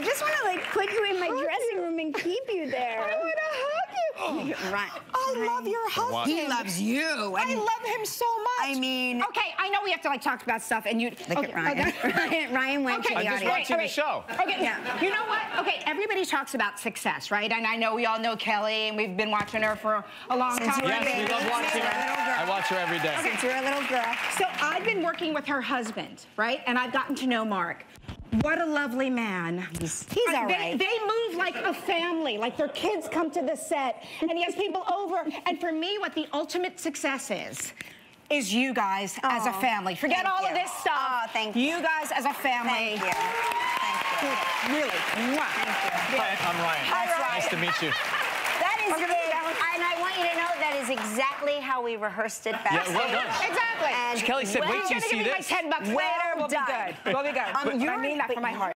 I just want to like put you in my dressing room and keep you there. I want to hug you. Right. I love your husband. He loves you. I love him so much. I mean, okay, I know we have to like talk about stuff, and you look at Ryan. Ryan went to the audience. I'm just watching the show. Okay, yeah. You know what? Okay, everybody talks about success, right? And I know we all know Kelly, and we've been watching her for a long time. Yes, we love watching her. I watch her every day. Okay. Since you're a little girl. So I've been working with her husband, right? And I've gotten to know Mark. What a lovely man. He's all right. They move like a family, like their kids come to the set, and he has people over. And for me, what the ultimate success is you guys as a family. Forget all of this stuff. Oh, thank you. You guys as a family. Thank you. Thank you. Really. Mwah. Thank you. Hi, I'm Ryan. Hi, Ryan. Nice to meet you. That is it. And I want you to know that is exactly how we rehearsed it back. Yeah, well done. Exactly. Kelly said, wait till you see this. $10 We're we'll done. be good. We'll be good. I mean that from my heart.